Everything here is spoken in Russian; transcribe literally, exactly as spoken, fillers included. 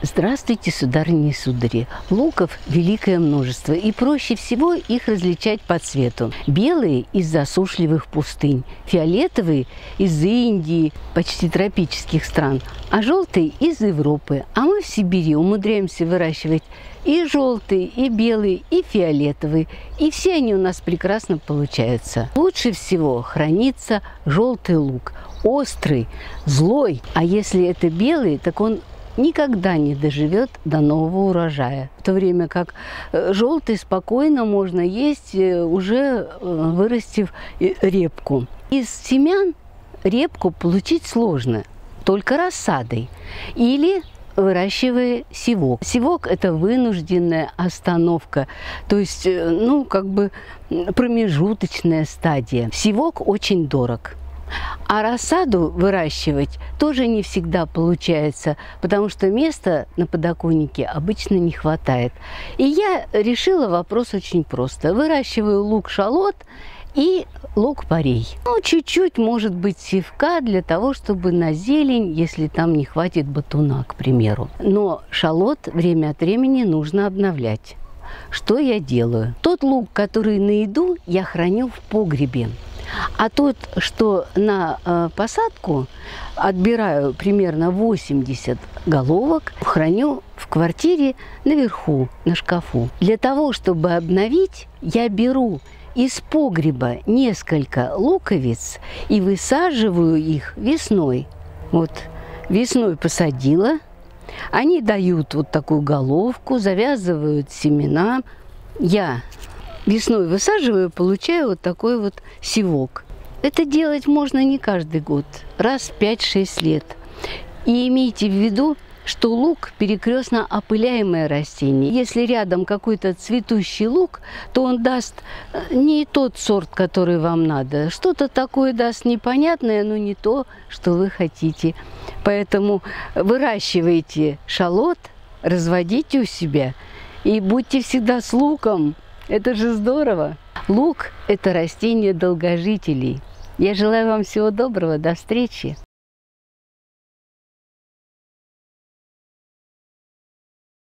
Здравствуйте, сударыни и судари! Луков великое множество, и проще всего их различать по цвету. Белые – из засушливых пустынь, фиолетовые – из Индии, почти тропических стран, а желтые – из Европы. А мы в Сибири умудряемся выращивать и желтые, и белые, и фиолетовые, и все они у нас прекрасно получаются. Лучше всего хранится желтый лук, острый, злой, а если это белый, так он никогда не доживет до нового урожая. В то время как желтый спокойно можно есть, уже вырастив репку. Из семян репку получить сложно, только рассадой или выращивая севок. Севок – это вынужденная остановка, то есть, ну, как бы промежуточная стадия. Севок очень дорог. А рассаду выращивать тоже не всегда получается, потому что места на подоконнике обычно не хватает. И я решила вопрос очень просто. Выращиваю лук-шалот и лук-порей. Ну, чуть-чуть, может быть, севка для того, чтобы на зелень, если там не хватит батуна, к примеру. Но шалот время от времени нужно обновлять. Что я делаю? Тот лук, который на еду, я храню в погребе. А тот, что на э, посадку, отбираю примерно восемьдесят головок, храню в квартире наверху, на шкафу. Для того, чтобы обновить, я беру из погреба несколько луковиц и высаживаю их весной. Вот весной посадила, они дают вот такую головку, завязывают семена. Я весной высаживаю, получаю вот такой вот севок. Это делать можно не каждый год, раз в пять-шесть лет. И имейте в виду, что лук – перекрестно опыляемое растение. Если рядом какой-то цветущий лук, то он даст не тот сорт, который вам надо. Что-то такое даст непонятное, но не то, что вы хотите. Поэтому выращивайте шалот, разводите у себя и будьте всегда с луком. Это же здорово! Лук – это растение долгожителей. Я желаю вам всего доброго. До встречи!